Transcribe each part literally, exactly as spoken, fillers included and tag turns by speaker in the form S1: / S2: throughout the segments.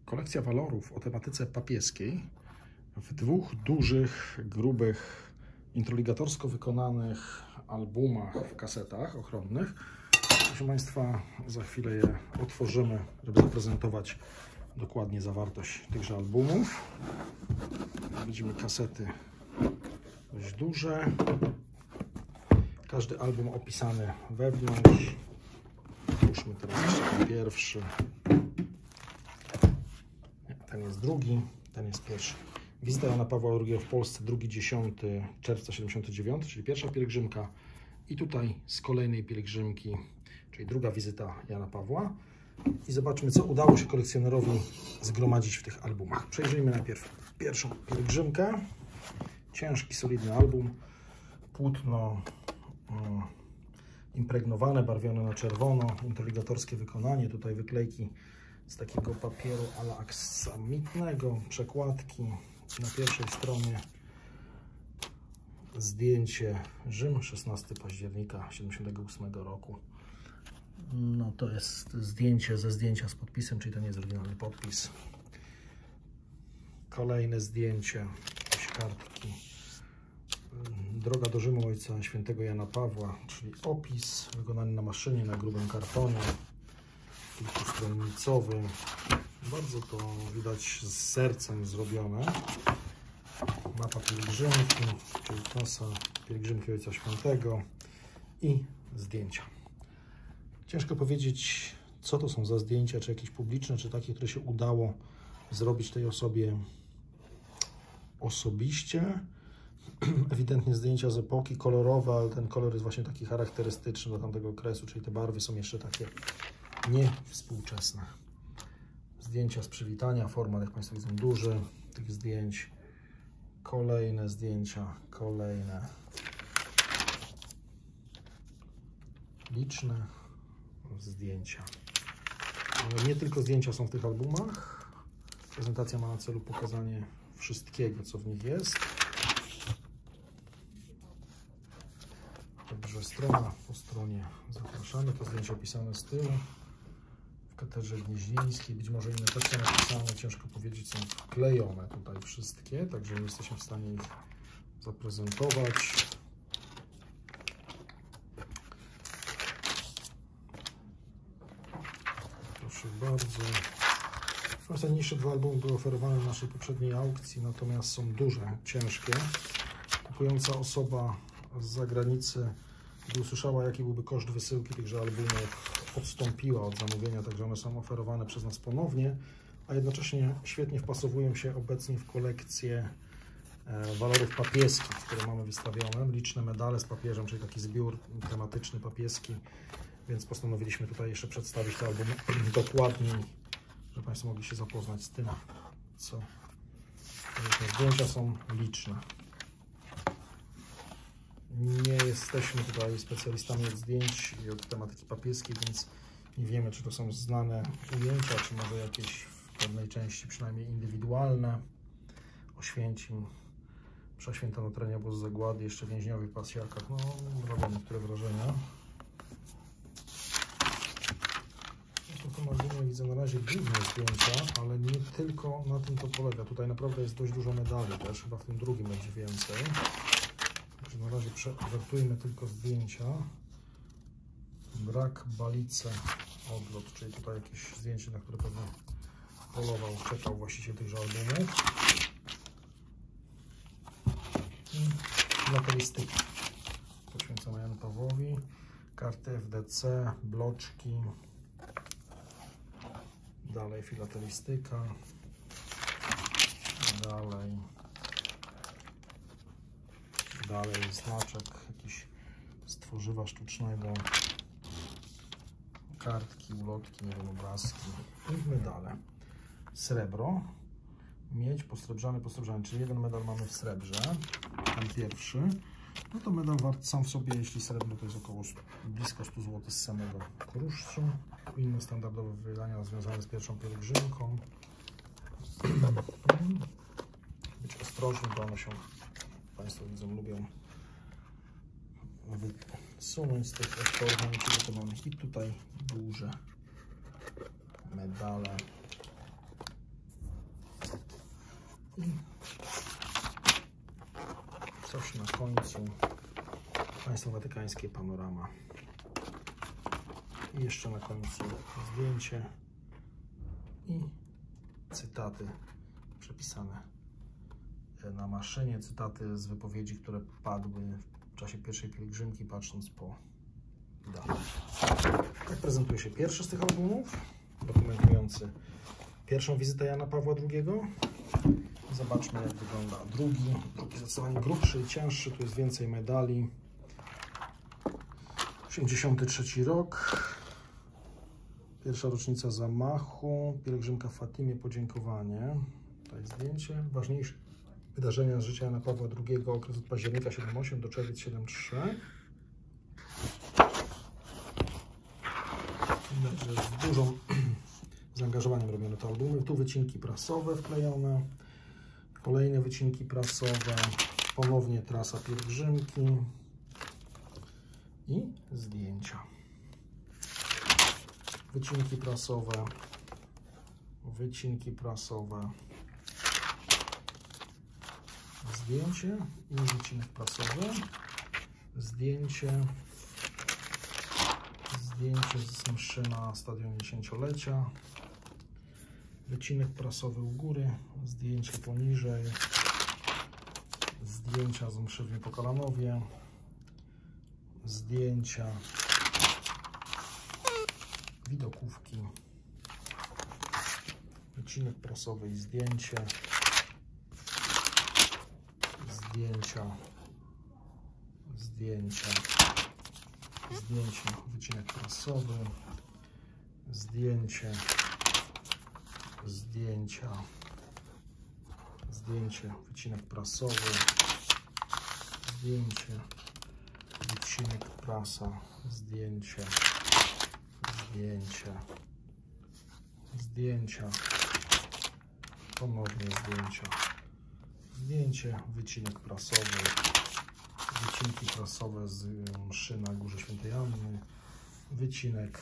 S1: kolekcja walorów o tematyce papieskiej w dwóch dużych, grubych, introligatorsko wykonanych albumach w kasetach ochronnych. Proszę Państwa, za chwilę je otworzymy, żeby zaprezentować dokładnie zawartość tychże albumów. Widzimy kasety dość duże. Każdy album opisany wewnątrz. Otwórzmy teraz jeszcze ten pierwszy. Ten jest drugi, ten jest pierwszy. Wizyta Jana Pawła drugiego w Polsce, drugiego dziesiątego czerwca siedemdziesiątego dziewiątego, czyli pierwsza pielgrzymka. I tutaj z kolejnej pielgrzymki, czyli druga wizyta Jana Pawła. I zobaczmy, co udało się kolekcjonerowi zgromadzić w tych albumach. Przejrzyjmy najpierw pierwszą pielgrzymkę. Ciężki, solidny album. Płótno um, impregnowane, barwione na czerwono. Introligatorskie wykonanie. Tutaj wyklejki z takiego papieru ala aksamitnego. Przekładki. Na pierwszej stronie zdjęcie Rzym, szesnastego października siedemdziesiątego ósmego roku. No to jest zdjęcie ze zdjęcia z podpisem, czyli to nie jest oryginalny podpis. Kolejne zdjęcie, jakieś kartki. Droga do Rzymu Ojca Świętego Jana Pawła, czyli opis wykonany na maszynie, na grubym kartonie, kilkustronnicowy. Bardzo to widać z sercem zrobione. Mapa pielgrzymki, czyli trasa pielgrzymki Ojca Świętego i zdjęcia. Ciężko powiedzieć, co to są za zdjęcia, czy jakieś publiczne, czy takie, które się udało zrobić tej osobie osobiście. Ewidentnie zdjęcia z epoki, kolorowe, ale ten kolor jest właśnie taki charakterystyczny dla tamtego okresu, czyli te barwy są jeszcze takie niewspółczesne. Zdjęcia z przywitania, format, jak Państwo widzą, duży tych zdjęć. Kolejne zdjęcia, kolejne liczne zdjęcia. Nie tylko zdjęcia są w tych albumach. Prezentacja ma na celu pokazanie wszystkiego, co w nich jest. Także strona po stronie zapraszamy. To zdjęcie opisane z tyłu. W katedrze gnieźnieńskiej. Być może inne teksty napisane, ciężko powiedzieć, są wklejone tutaj wszystkie, także nie jesteśmy w stanie ich zaprezentować. Proszę bardzo. Te niższe dwa albumy były oferowane w naszej poprzedniej aukcji, natomiast są duże, ciężkie. Kupująca osoba z zagranicy, gdy usłyszała, jaki byłby koszt wysyłki tychże albumów, odstąpiła od zamówienia, także one są oferowane przez nas ponownie, a jednocześnie świetnie wpasowują się obecnie w kolekcję e, walorów papieskich, które mamy wystawione. Liczne medale z papieżem, czyli taki zbiór tematyczny papieski, więc postanowiliśmy tutaj jeszcze przedstawić te albumy dokładniej, żeby Państwo mogli się zapoznać z tym, co te zdjęcia są liczne. Nie jesteśmy tutaj specjalistami od zdjęć i od tematyki papieskiej, więc nie wiemy, czy to są znane ujęcia, czy może jakieś w pewnej części przynajmniej indywidualne. Oświęcim, Prześwięta Notrenia, obóz zagłady, jeszcze więźniowie w pasjakach. No, robią niektóre wrażenia. W tym albumie widzę na razie główne zdjęcia, ale nie tylko na tym to polega. Tutaj naprawdę jest dość dużo medali też, chyba w tym drugim będzie więcej. Także na razie przewertujmy tylko zdjęcia. Brak, Balice, odlot, czyli tutaj jakieś zdjęcie, na które pewnie polował, czekał właściciel tychże albumów. I filatelistyka poświęcona Janu Pawłowi. Karty F D C, bloczki. Dalej filatelistyka. Dalej. Dalej znaczek jakiś z tworzywa sztucznego. Kartki, ulotki, nie wiem, obrazki i medale. Srebro, miedź, posrebrzany, posrebrzany, czyli jeden medal mamy w srebrze, ten pierwszy. No to medal wart sam w sobie, jeśli srebrny, to jest około blisko stu złotych z samego kruszcu. Inne standardowe wydania związane z pierwszą pielgrzymką. Być ostrożnym, bo one się, Państwo widzą, lubią wysunąć z tych odporów przygotowanych. I tutaj duże medale. I coś na końcu. Państwo watykańskie panorama. I jeszcze na końcu zdjęcie i cytaty przepisane na maszynie, cytaty z wypowiedzi, które padły w czasie pierwszej pielgrzymki, patrząc po datach. Tak prezentuje się pierwszy z tych albumów, dokumentujący pierwszą wizytę Jana Pawła drugiego. Zobaczmy, jak wygląda drugi. Drugi zdecydowanie grubszy i cięższy, tu jest więcej medali. osiemdziesiąty trzeci rok. Pierwsza rocznica zamachu. Pielgrzymka w Fatimie, podziękowanie. Tutaj zdjęcie. Ważniejsze wydarzenia z życia Jana Pawła drugiego, okres od października siedemdziesiąt osiem do czerwiec siedemdziesiąt trzy. Widać, że z dużym zaangażowaniem robione te albumy. Tu wycinki prasowe wklejone. Kolejne wycinki prasowe. Ponownie trasa pielgrzymki. I zdjęcia. Wycinki prasowe. Wycinki prasowe. Zdjęcie i wycinek prasowy. Zdjęcie. Zdjęcie z mszy na stadionie dziesięciolecia. Wycinek prasowy u góry. Zdjęcie poniżej. Zdjęcia z mszy w Niepokalanowie. Zdjęcia. Widokówki. Wycinek prasowy i zdjęcie. Zdjęcia. Zdjęcia. Zdjęcie. Wycinek prasowy. Zdjęcie. Zdjęcia. Zdjęcie. Wycinek prasowy. Zdjęcie. Wycinek prasa. Zdjęcie. Zdjęcie. Zdjęcia. Ponownie zdjęcia. Zdjęcie. Wycinek prasowy. Wycinki prasowe z mszy na Górze Świętej Anny. Wycinek.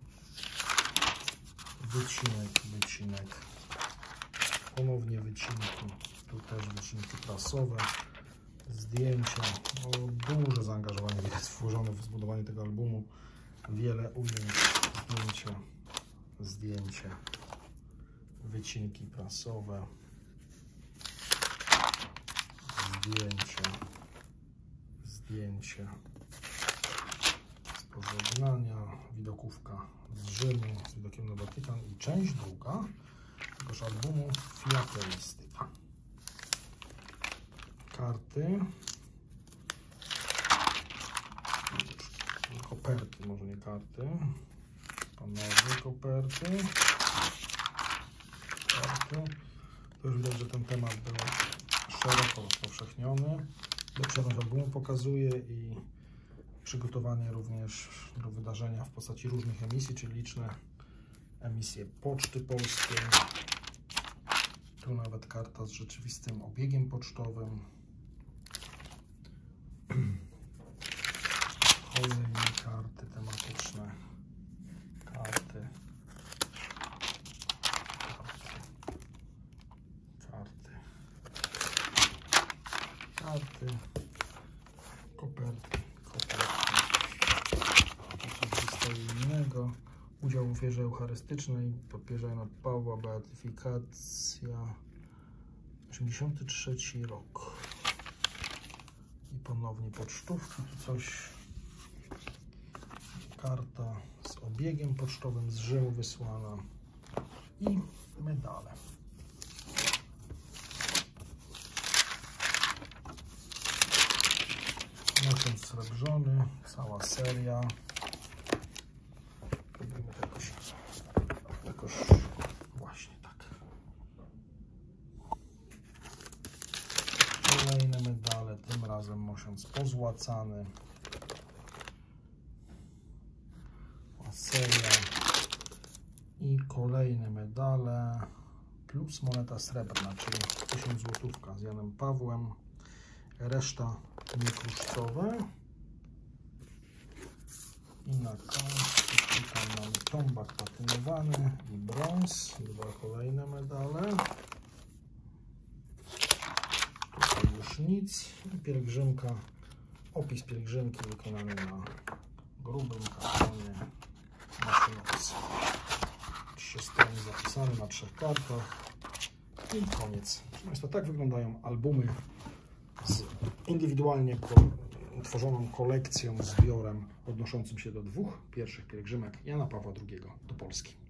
S1: Wycinek. Wycinek. Ponownie wycinki. Tu też wycinki prasowe. Zdjęcia. O, duże zaangażowanie widać włożone w zbudowanie tego albumu. Wiele ujęć. Zdjęcie. Zdjęcie. Wycinki prasowe. Zdjęcie. Zdjęcie. Z pożegnania. Widokówka z Rzymu z widokiem na Watykan i część druga tegoż albumu Filatelistyka. Karty. Koperty, może nie karty. Panowie, koperty. Karty. To już widać, że ten temat był szeroko rozpowszechniony. Obszerność albumu pokazuje i przygotowanie również do wydarzenia w postaci różnych emisji, czyli liczne emisje Poczty Polskiej. Tu nawet karta z rzeczywistym obiegiem pocztowym. Kolejne karty tematyczne. Karty. Karty. Karty. Koperty. Koperty. Coś stoi innego. Udział w ofierze eucharystycznej. Papieża Jana Pawła. Beatyfikacja. osiemdziesiąty trzeci rok. I ponownie pocztówki. Tu coś. Karta z obiegiem pocztowym z Rzymu wysłana. I medale. Miesiąc srebrzony. Cała seria. Robimy to jakoś, jakoś właśnie tak. Kolejne medale, tym razem mosiąc pozłacany. Seria i kolejne medale plus moneta srebrna, czyli tysiąc złotówka z Janem Pawłem. Reszta niekruszcowe. I na końcu tutaj mamy tombak patynowany i brąz. Dwa kolejne medale. nic. Pielgrzymka, opis pielgrzymki wykonany na grubym kartonie, maszynopis. Trzy strony zapisane na trzech kartach i koniec. Proszę Państwa, tak wyglądają albumy z indywidualnie utworzoną kolekcją, zbiorem odnoszącym się do dwóch pierwszych pielgrzymek Jana Pawła drugiego do Polski.